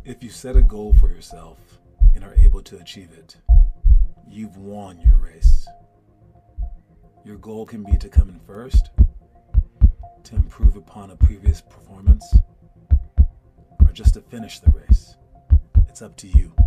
If you set a goal for yourself and are able to achieve it, you've won your race. Your goal can be to come in first, to improve upon a previous performance, or just to finish the race. It's up to you.